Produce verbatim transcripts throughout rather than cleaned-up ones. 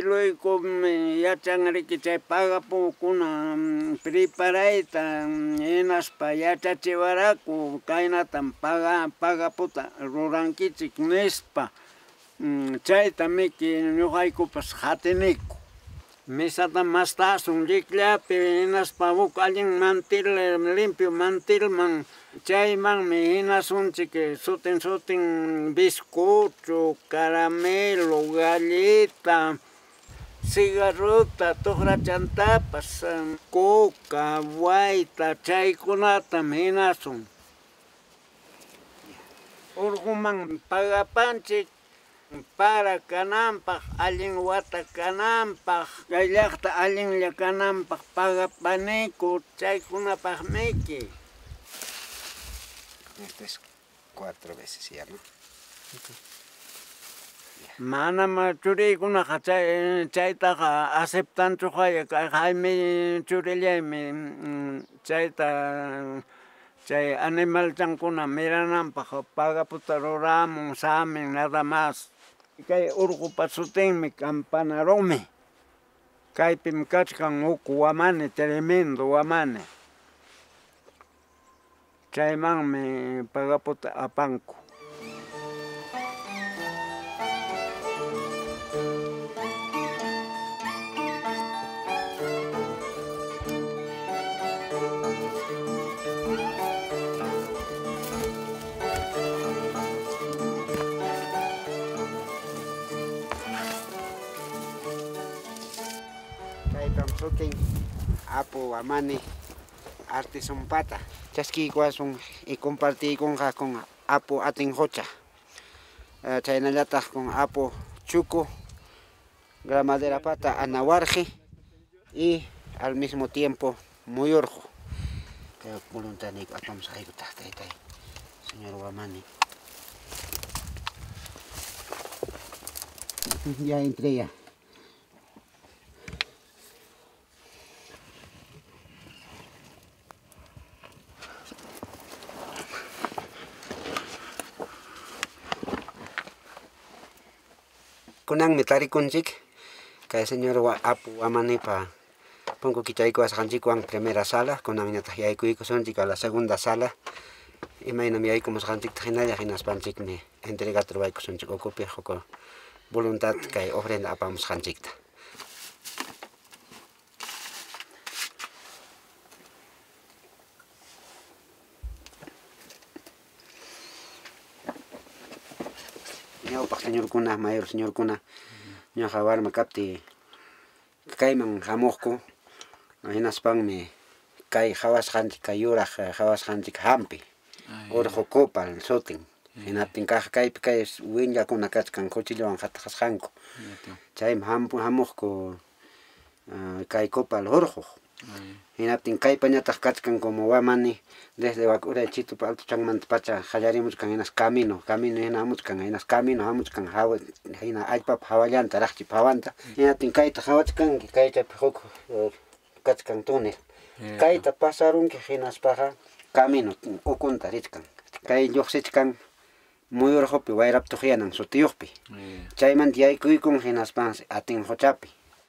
luego yachanriki chay pagapukuna preparayta hinaspa yachachiwaraku kaynatan paga pagaputa rurankichik nispa chayta miki ñuqaykupas hatiniku. Mesata mastasun lliklapi hinaspa huk allin mantil limpio mantilman chaymanmi hinasunchik sutin sutin bizcocho, caramelo, galleta, cigarrota, tuqrachantapas, coca, wayta chaykunatam hinasun. Urquman pagapanchik para kananpaq, allin wata kananpaq, kay llaqta allinlla kananpaq pagapaniku chaykunapaqmiki. Esto es cuatro veces ya, ¿no? Manam churiykunaqa chay chaytaqa aceptanchuqaya kay Jaime churillaymi chayta chay animalchankuna mirananpaq pagaputa ruramun samin nada más. Kay urqupa sutinmi Campanarumi. Kaypim kachkan huk wamani, tremendo wamani. Chaymanmi pagaputa apanku. Sutin apo wamani artison pata chaski kwasun y compartí con con apo atinjocha chaynallata con apo chuco gramadera pata anawarje y al mismo tiempo muy orjo voluntárico atamos ahí señor wamani ya entré ya. Kunang mitari kunjik kay señor wa apu wamani pa pongo kichayko asqanchik wan primera sala kunang ñataq yaykuyku sunchik a la segunda sala imaynam yaykumus qanchik hinalla hinaspanchikmi entrega truwayku sunchik ukupi huko voluntad kay ofrenda apamus qanchikta. Ñawpaq señor kuna, mayor señor kuna, ñaqa warma kapti kayman hamuqku, hinaspanmi kay hawasqanchik kay yuraq hawasqanchik hampi, urqu kupal sutin. Hinaptin kaq kaypi kay winllakuna kachkan cuchillowan hataqasqanku. Chaymi hamuqku kay kupal urqu. Hinaptin kaypa ñataq kachkan como wamani desde Wacuray Chitupa Alto Changmanta pacha qallarimuskan hinas camino, camino hina hamuchkan, hinas camino hamuchkan hawa hina allpapa hawallanta raqchipa hawanta. Hinaptin kayta hawachkanki kaychapi huk kachkan túnel. Kayta pasarunki hinaspaqa camino ukunta richkan. Kay lluqsichkan muy urqupi wayrap tuqyanan sutiyuqpi. Chaymanta yaykuykun hinaspas atinjochapi.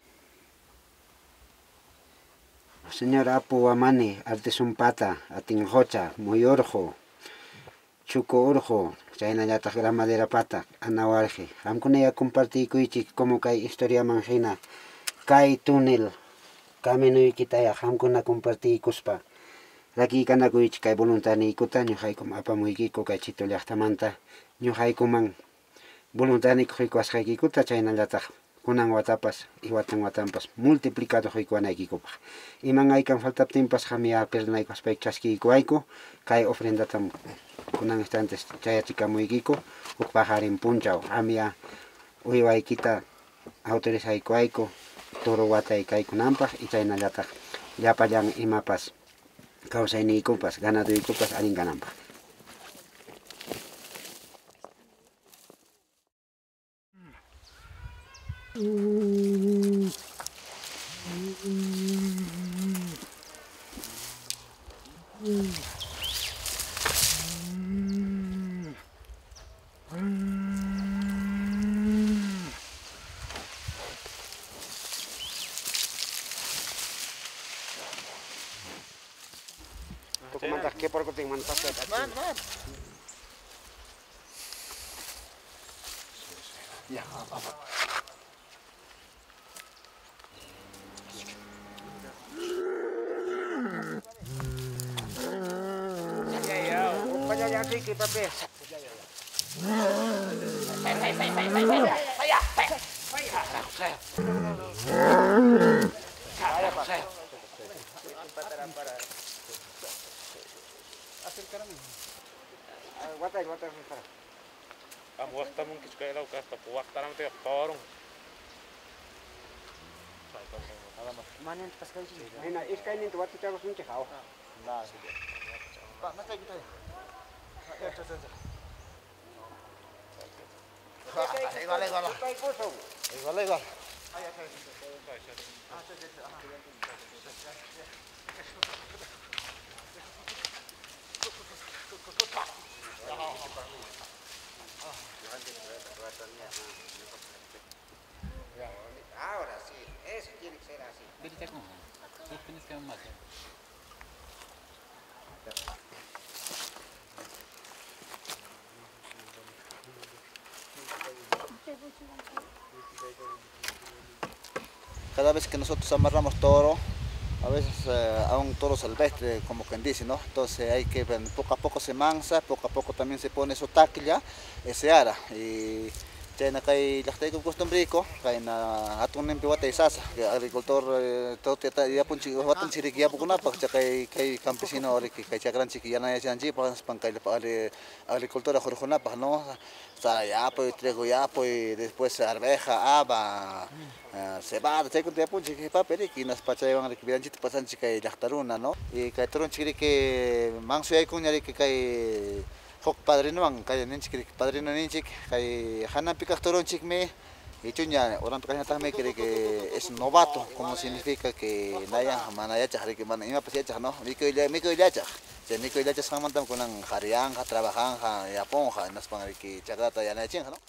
Señor apu wamani artison pata atinjocha muy urqu chuco urqu chaynallataq gramadera pata anawarje qamkunaya compartikuychik como kay historiaman hina kay túnel caminoykitaya qamkuna compartikuspa rakikanakuychik kay voluntariykuta ñuqaykum apamuykiku kay Chito llaqtamanta ñuqaykuman voluntariyku qhikwasqaykikuta chaynallataq kunan watapas y watan watanpas multiplicado qhikwanaykikupaq iman aykan faltaptinpas qamiya perdonaykuspayki chaskiykuwayku kay ofrendatam kunan instantes chayachikamuykiku huk pajarin punchaw qamiya uywaykita autorizaykuwayku toro watay kaykunanpaq y chaynallataq llapallan imapas kawsayniykupas ganaduykupas allin kananpaq. Mm. Mm. Mm. Tuku mantas que por kuting mantas que Man, man. Ya. Ya ya. Upaya ya sih kita pe. Saya saya saya saya saya saya saya saya saya saya Watai, watai, watai. Kamu waktu mungkin suka elok kasta puak tarang teh torong. Mana pas kali sih? Ini is kain itu waktu cara sunci kau. Nah, Pak, masa kita ya? Ya, ya, ya. Igual, igual. Igual, igual. Ahora sí, eso tiene que ser así. Cada vez que nosotros amarramos toro, a veces eh, a un toro silvestre, como quien dice, ¿no? Entonces hay que ver, poco a poco se mansa, poco a poco también se pone su taquilla, se ara. Y chayna kay llaqtayku costumbrico, kayna atun nimpi watay sasa, que agricultor todo teta yapun chi watun chiriki yapukunapaq, kay kay campesino oriki kay chakranchik yanayachanchik pan kay agricultura jorjonapaq, ¿no? Sa yapoy, trigo yapoy, después arveja, haba, uh, cebada, chay kunta yapunchik papeliki nas pachaywan rikibiranchik pasanchik kay llaqtaruna, ¿no? Y kay turunchik riki manso yaykun riki kay Hok padrino man kay ninchik padrino ninchik kay hanan pikak toronchik me y chunya orang pikaknya también cree que es novato, como significa que naya manayachak riki man ima pasiachak no miko illa miko illachak se miko illachak samantam kunan harianja trabajanja yaponja nas pan riki chagata yanayachinja no.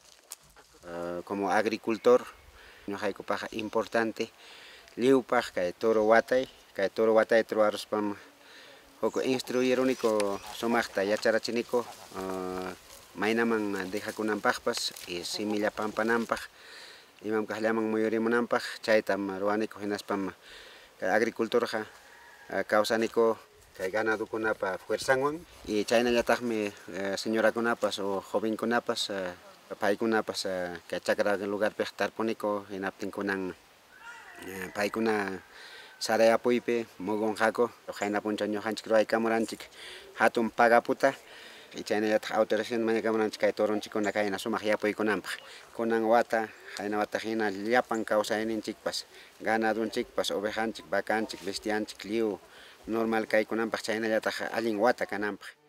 Uh, como agricultor no hay copaja importante liupaj kay toro watay kay toro watay troaros pam Hoko instruir único somachta yacharachinico uh, mainaman deja kunampajpas y similla pampanampaj imam kahlaman moyorimunampaj chaytam ruanico hinaspam agricultorja uh, causanico kay ganado kunapa fuerzanwan y chayna yatajmi uh, señora kunapas o joven kunapas uh, paykunapas uh, kay chakra lugar pej tarponico hinaptin kunan uh, paykuna Sara apoipe mogon jako jaina punchaño hanchik roay kamuranchik hatun pagaputa y chayna yata autorización maña kamuranchik kay toronchik kuna kayna sumaq yapoy kunampaq kunan wata jaina wata hina llapan kawsayninchikpas ganadunchikpas ovejanchik vacanchik bestianchik liu normal kay kunanpaq chayna yata allin wata kananpaq